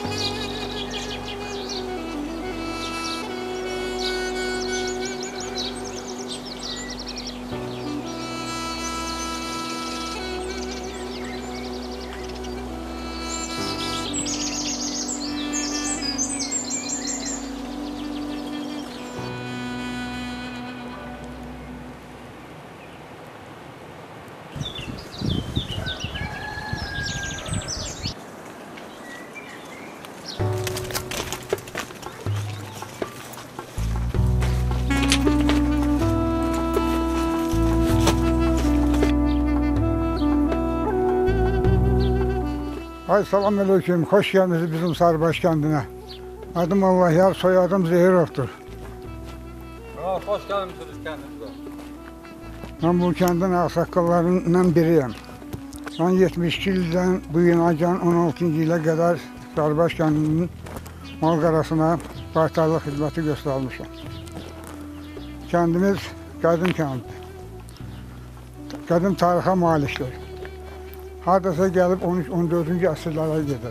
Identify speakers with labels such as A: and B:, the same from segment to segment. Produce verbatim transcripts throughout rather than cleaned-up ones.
A: Ay selamünaleyküm, hoş geldiniz bizim Sarıbaş kendine. Adım Allah yar, soyadım Zehirov'dur.
B: Aa, hoş gelmişsiniz kendinize.
A: Ben bu kendin ağsaqqallarından biriyim. Ben yetmiş iki ildən bu yınacan on altıncı ilə qədər Sarıbaş kendinin mal qarasına baytarlıq xidməti göstərmişim. Kendimiz qədim kənd, qədim tarixə malikdir. Hardasa gəlib on üç on dördüncü əsrlərə gedir.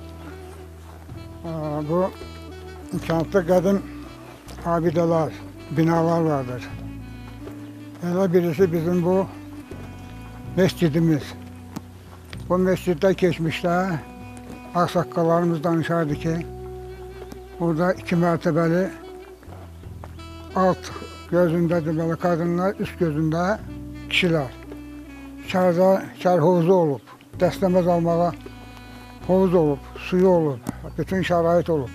A: Bu kənddə qədim abidələr, binalar vardır. Elə birisi bizim bu mescidimiz. Bu mesciddə keçmişdə ağsaqqallarımız danışardı ki, burada iki mərtəbəli alt gözündə deməli qadınlar, üst gözündə kişilər. İçərdə kər hovuzu olub, dəstəməz almağa hovuz olub, suyu olub, bütün şərait olub.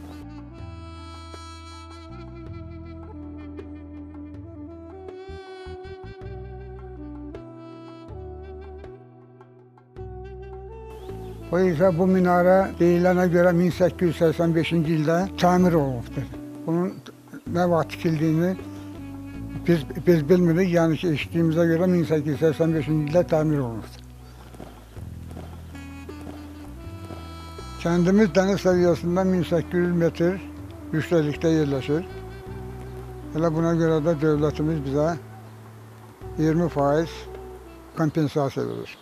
A: O isə bu minarə deyilənə görə min səkkiz yüz səksən beşinci ildə təmir olunubdur. Bunun nə vaxt tikildiyini Biz, biz bilmirik, yani ki eşittiğimize göre min səkkiz yüz səksən beşinci ildə təmir olunubdur. Kendimiz dəniz səviyyəsindən min səkkiz yüz metr yüksəklikdə yerləşir. Elə buna görə də dövlətimiz bizə iyirmi faiz kompensasiya verir.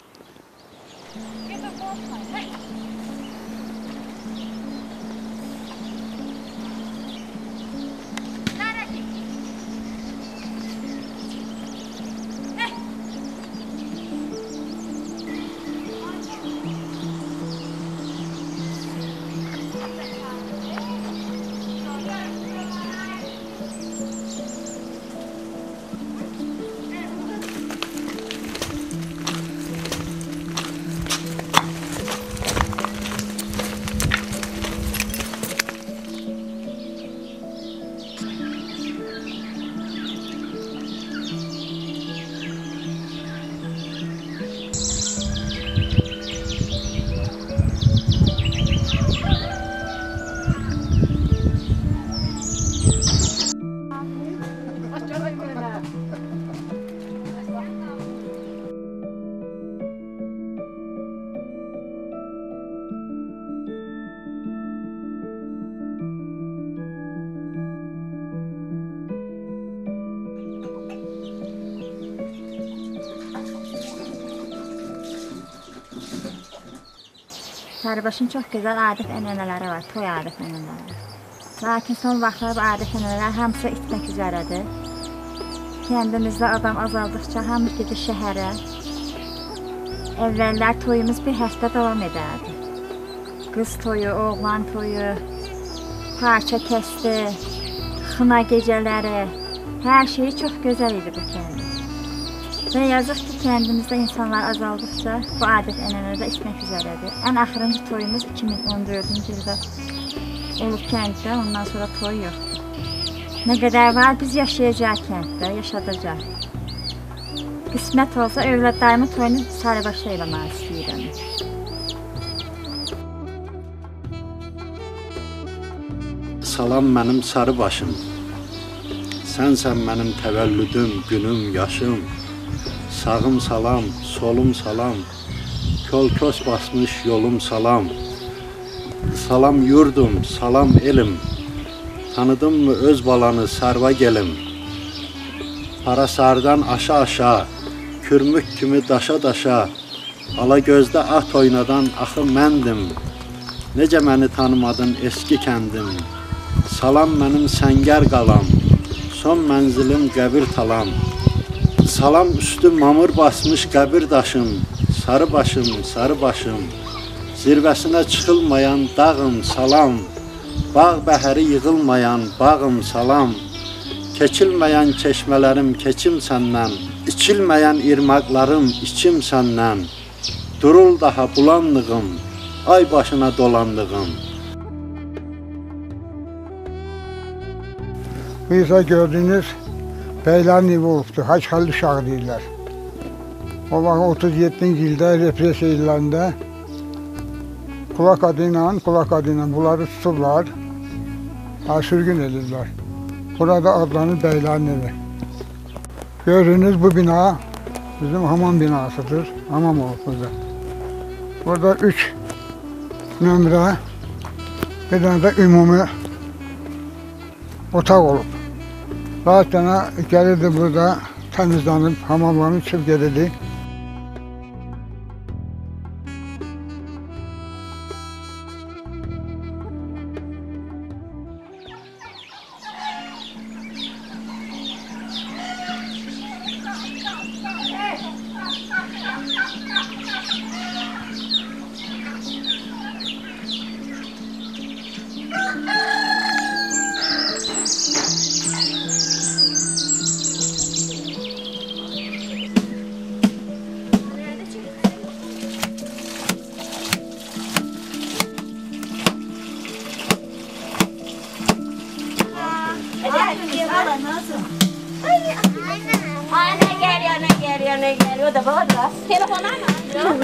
C: Sarıbaşın çox gözəl adət-ənənələri var, toy adət-ənənələri. Lakin son vaxtlar bu adət-ənənələr hamısı itmək üzərədir. Kəndimizdə adam azaldıqca hamı gedir şəhərə. Əvvəllər toyumuz bir həftə davam edərdi. Qız toyu, oğlan toyu, parça kəsti, xına gecələri, hər şeyi çox gözəl idi bu kəndə. Və yazıq ki, kəndimizdə insanlar azaldıqca bu adət-ənənələr itmək üzərədir. Ən axırıncı toyumuz iki min on dördüncü ildə olub kənddə, ondan sonra toy yoxdur. Nə qədər var, biz yaşayacaq kənddə, yaşadacaq. Qismət olsa, övladlarımın toyunu Sarıbaşda eləmək istəyirəm.
D: Salam mənim Sarıbaşım, sənsən mənim təvəllüdüm, günüm, yaşım. Sağım salam, solum salam, kol-kos basmış yolum salam. Salam yurdum, salam elim, tanıdın mı öz balanı sarva gelim. Parasardan aşa-aşa, kürmük kimi daşa-daşa, ala gözdə at oynadan axı məndim. necə məni tanımadın eski kəndim. Salam mənim səngər qalam, son mənzilim qəbir talam. Salam üstü mamır basmış qəbir daşım, sarı başım, sarı başım. Zirvəsinə çıxılmayan dağım salam, bağ bəhəri yığılmayan bağım salam. Keçilməyən çeşmələrim keçim səndən, içilməyən irmaqlarım içim səndən. Durul daha bulanlığım, ay başına dolandığım.
A: Bu ise gördüğünüz Beylərin evi olubdur, Hacıxəlil uşağı deyirlər. O vaxt otuz yeddinci ildə repressiya illərində kulak adıyla, kulak adıyla bunları tuturlar, sürgün edirlər. Burada adlanır Beylərin evi. Gördüğünüz bu bina bizim hamam binasıdır, hamam olub burada. Burada üç nömrə, bir tane de ümumi otaq olub. Zaten gelirdi burada temizlenip hamamlanıp çıkıp gelirdi.
E: Anne geliyor, ne geliyor, ne geliyor da burada. Telefon ama.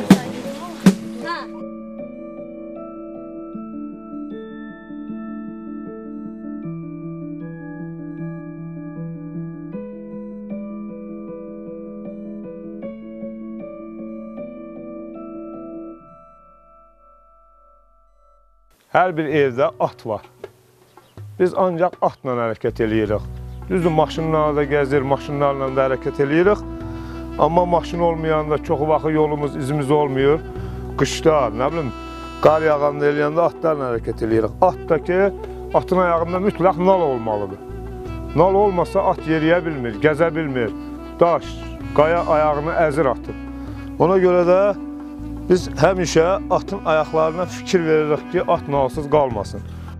F: Hər bir evdə at var. Biz ancaq atla hərəkət eləyirik. Düzdür, maşınlarla da gəzir, maşınlarla da hərəkət eləyirik. Amma maşın olmayanda çox vaxt yolumuz, izimiz olmuyor. Qışda, nə bilim, qar yağanda eləyəndə atlarla hərəkət eləyirik. At da ki, atın ayağında mütləq nal olmalıdır. Nal olmasa at yeriyə bilmir, gəzə bilmir. Daş, qaya ayağını əzir atır. Ona görə də biz həmişə atın ayaqlarına fikir veririk ki, at nalsız qalmasın.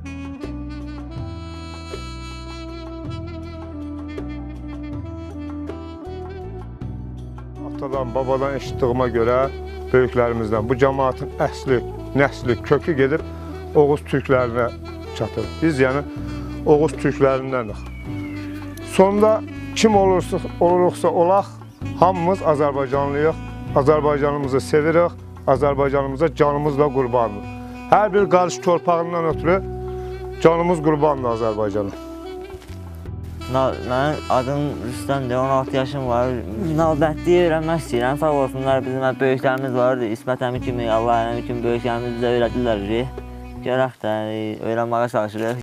F: Atadan, babadan eşitdiyimə görə böyüklərimizdən bu cəmaatın əsli, nəsli, kökü gedib Oğuz türklərinə çatır. Biz yəni Oğuz türklərindənik. Sonda kim olursa, oluruqsa olaq, hamımız Azərbaycanlıyıq, Azərbaycanımızı sevirik, Azərbaycanımıza canımızla qurbandır. Hər bir qarış torpağından ötürü canımız qurbandır Azərbaycana.
G: Mənim adım Rüstəmdir, on altı yaşım var. Nalbəndliyi öyrənmək istəyirəm, sağ olsunlar. Bizim böyüklərimiz var, İsmət əmi kimi, Allah əmi kimi böyüklərimiz bizə öyrədirlər ki, görək də, öyrənməyə çalışırıq.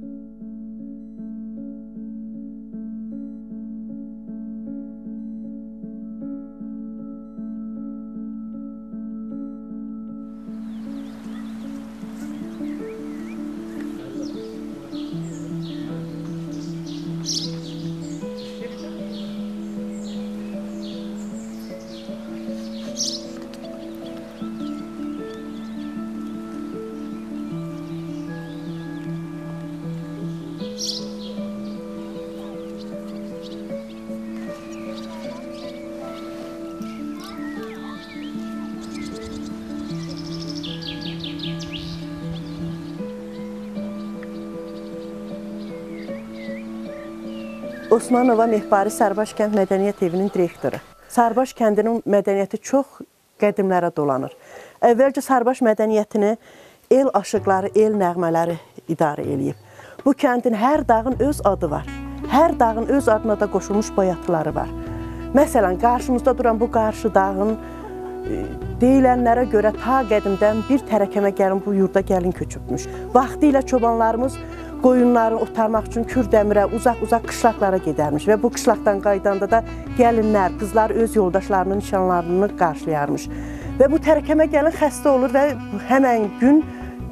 H: Osmanova Mehbari Sarıbaş kənd mədəniyyət evinin direktoru. Sarıbaş kəndinin mədəniyyəti çox qədimlərə dolanır. Əvvəlcə Sarıbaş mədəniyyətini el aşıqları, el nəğmələri idarə eləyib. Bu kəndin hər dağın öz adı var. Hər dağın öz adına da qoşulmuş boyatıları var. Məsələn, qarşımızda duran bu qarşı dağın deyilənlərə görə ta qədimdən bir tərəkəmə gəlin bu yurda gəlin köçübmüş. Vaxtilə çobanlarımız qoyunları otarmaq üçün Kürdəmirə, uzaq-uzaq qışlaqlara gedərmiş və bu qışlaqdan qaydanda da gəlinlər, qızlar öz yoldaşlarının nişanlarını qarşılayarmış. Və bu tərəkəmə gəlin xəstə olur və həmən gün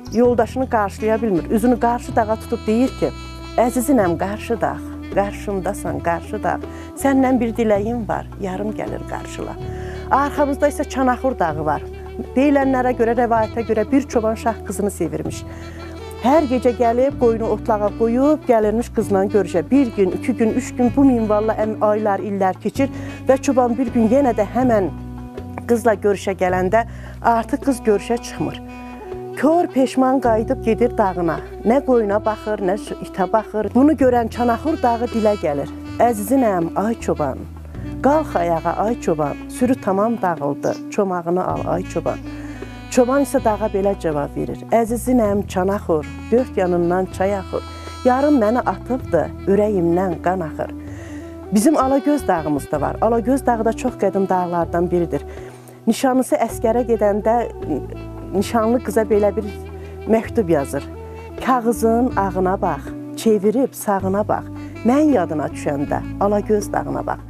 H: yoldaşını qarşılaya bilmir. Üzünü qarşı dağa tutub deyir ki, əzizinəm qarşı dağ, qarşımdasan qarşı dağ, səndən bir diləyim var, yarım gəlir qarşıla. Arxamızda isə Çanaxur dağı var. Deyilənlərə görə, rəvayətə görə bir çoban şah qızını sevirmiş. Hər gecə gəlib, qoyunu otlağa qoyub, gəlirmiş qızla görüşə. Bir gün, iki gün, üç gün bu minvalla aylar, illər keçir və çoban bir gün yenə də həmən qızla görüşə gələndə artıq qız görüşə çıxmır. Kör peşman qayıdıb gedir dağına. Nə qoyuna baxır, nə itə baxır. Bunu görən Çanaxur dağı dilə gəlir. Əzizinəm, ay çoban. Qalx ayağa, ay çoban. Sürü tamam dağıldı. Çomağını al, ay çoban. Çoban isə dağa belə cavab verir. Əzizinəm, Çanaxur. Dörd yanından çay axır. Yarım məni atıbdı, ürəyimdən qan axır. Bizim Alagöz dağımız da var. Alagöz dağı da çox qədim dağlardan biridir. Nişanlısı əskərə gedəndə nişanlı qıza belə bir məktub yazır. Kağızın ağına bax, çevirib sağına bax. Mən yadına düşəndə Alagöz dağına bax.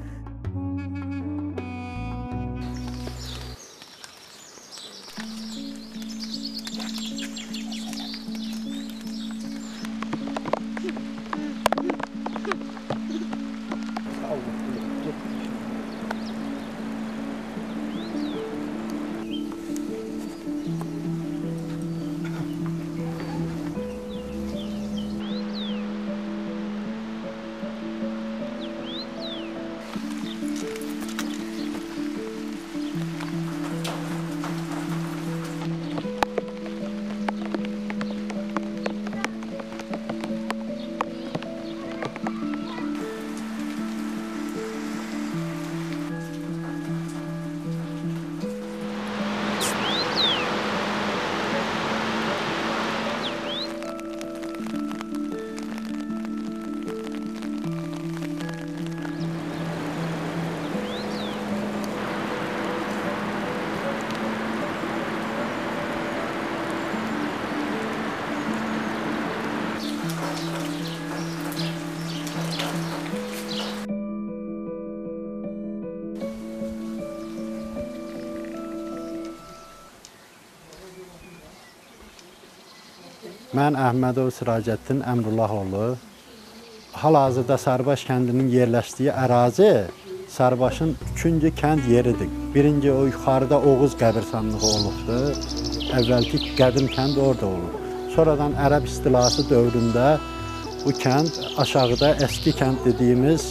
D: Mən Əhmədov Siracəddin Əmrullahoğlu. Hal-hazırda Sarıbaş kəndinin yerləşdiyi ərazi Sarıbaşın üçüncü kənd yeridir. Birinci o yuxarıda Oğuz qəbirstanlığı olubdur. Əvvəlki qədim kənd orada olub. Sonradan Ərəb istilası dövründə bu kənd aşağıda eski kənd dediyimiz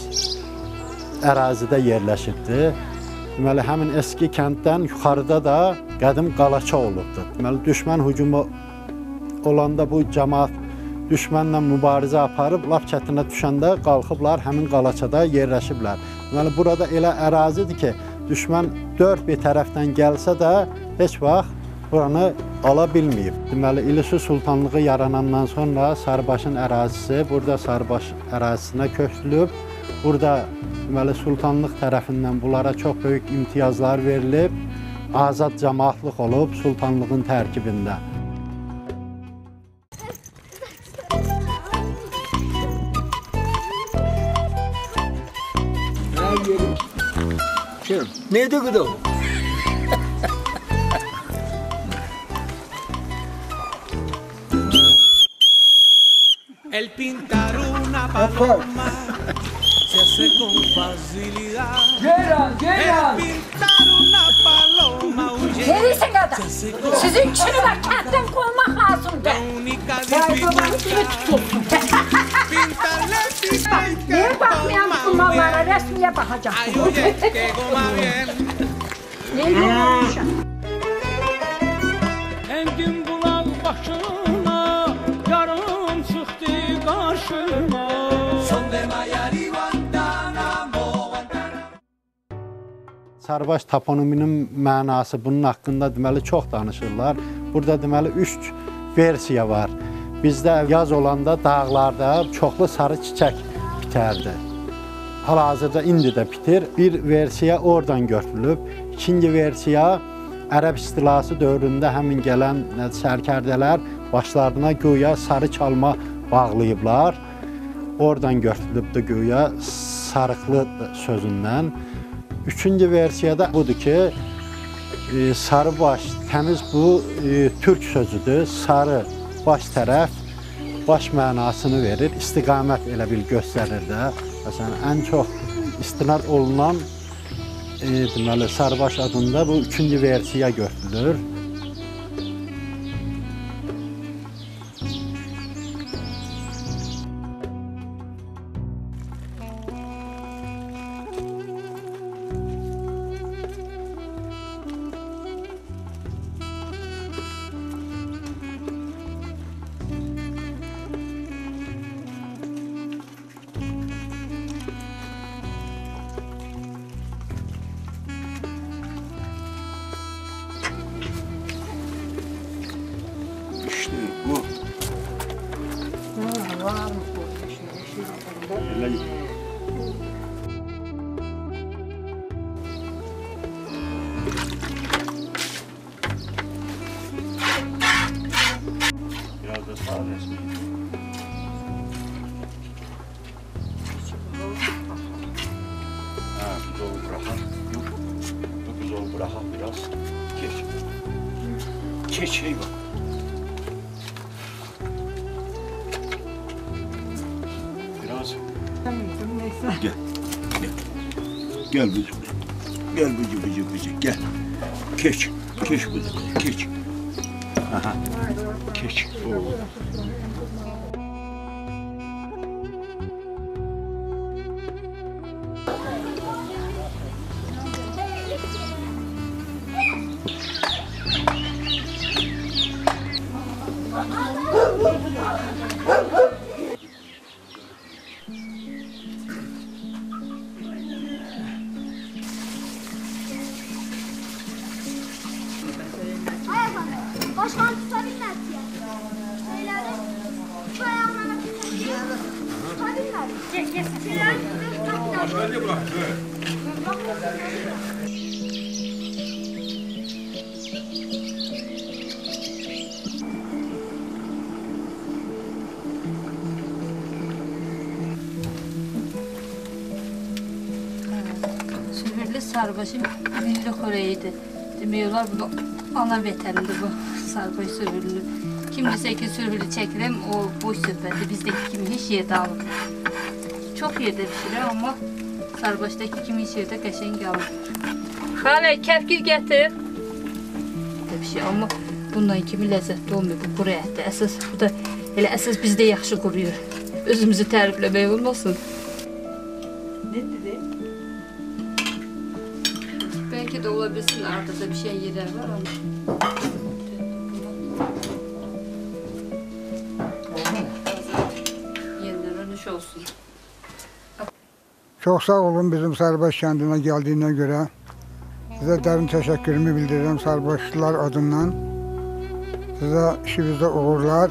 D: ərazidə yerləşibdir. Deməli, həmin eski kənddən yuxarıda da qədim qalaça olubdur. Deməli, düşmən hücumu olanda bu cəmaat düşmənlə mübarizə aparıb, lap çətinə düşəndə qalxıblar, həmin qalaçada yerləşiblər. Deməli, burada elə ərazidir ki, düşmən dörd bir tərəfdən gəlsə də heç vaxt buranı ala bilməyib. Deməli, İlisi Sultanlığı yaranandan sonra Sarıbaşın ərazisi, burada Sarıbaş ərazisinə köçülüb. Burada deməli, Sultanlıq tərəfindən bunlara çox böyük imtiyazlar verilib, azad cəmaatlıq olub Sultanlığın tərkibində.
B: Neydi bu da?
I: El pintar una paloma se hace con facilidad. El pintar una paloma huye.
C: Neresi kadar? Sizin kişini bak kentten koymak lazımdı.
I: Pintarle
C: Bak, niye bakmayan bunlara resmiye bakacağım.
I: Ay oye, que goma bien.
C: Neyi görmüşüm?
I: Engin bulaq başına, yarım çıxdı qarşıma. Son de Mayari Guantanamo.
D: Sarıbaş toponiminin mənası bunun haqqında deməli çox danışırlar. Burada deməli üç versiya var. Bizdə yaz olanda dağlarda çoxlu sarı çiçək bitərdi. Hal-hazırda indi də bitir. Bir versiya oradan götürülüb. İkinci versiya Ərəb istilası dövründə həmin gələn sərkərdələr başlarına güya sarı çalma bağlayıblar. Oradan götürülübdür güya sarıqlı sözündən. Üçüncü versiyada budur ki, e, sarı baş, təmiz bu e, türk sözüdür. Sarı baş tərəf baş mənasını verir, istiqamət elə bil göstərir də. Məsələn, ən çox istinad olunan e, deməli, Sarıbaş adında bu üçüncü versiya götürülür.
J: İşte bu. Öyle. Biraz da sağ resmi. Ha, buzdolabı bırakalım. Yok, bu buzdolabı bırakalım biraz. Geç. Geç şey bak. Gel. Gel. Gel bıcı bıcı. Gel bıcı bıcı bıcı. Gel. Geç. Geç bıcı bıcı. Geç. Aha. Geç. Oo.
K: Başkan tutabilmez ya. Öyle şu ayağına tutabilmez. Gel gel.
J: Hadi bırak.
L: Sürgülü Sarıbaşı milli xörəyidir. Demək olar bu ana vətənidir bu Sarıbaş sürgülü. Kim desə ki sürgülü çəkirəm, o boş söhbətdir. Bizdəki kimi heç yerdə alınmır. Çox yerdə pişirir, amma Sarıbaşdakı kimi heç yerdə qəşəng alınmır. Xalə, kəfkil gətir. Bir şey, amma bundan kimi ləzzətli olmuyor bu quru ətdir. Əsas bu da elə əsas bizdə yaxşı quruyur. Özümüzü tərifləmək olmasın. Belki de olabilirsin, arada bir şey yerler var ama. Yeniden dönüş olsun.
A: Çok sağ olun bizim Sarıbaş kendine geldiğine göre. Size derin teşekkürümü bildiririm Sarıbaşlılar adından. Size işinizde uğurlar.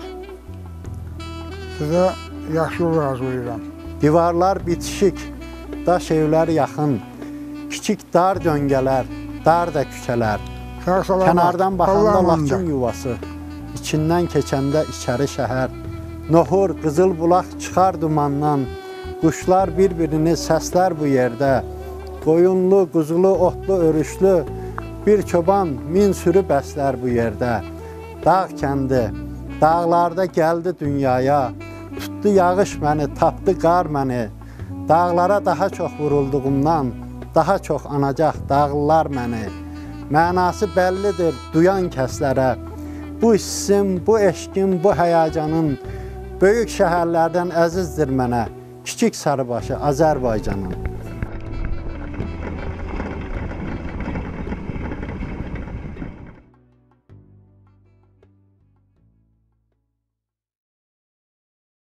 A: Size yaxşı uğur arzulayıram.
D: Divarlar bitişik, daş evlər yaxın. Kiçik dar döngələr, dar da küçələr. Kənardan baxanda Laçın yuvası, içindən keçəndə içəri şəhər. Nohur, qızıl bulaq çıxar dumandan, quşlar bir-birini səslər bu yerdə. Qoyunlu, quzulu, otlu, örüşlü, bir çoban min sürü bəslər bu yerdə. Dağ kəndi, dağlarda gəldi dünyaya, tutdu yağış məni, tapdı qar məni. Dağlara daha çox vurulduğumdan, daha çox anacaq dağlılar məni. Mənası bəllidir duyan kəslərə. Bu hissim, bu eşqim, bu həyəcanın böyük şəhərlərdən əzizdir mənə. Kiçik Sarıbaşı Azərbaycanın.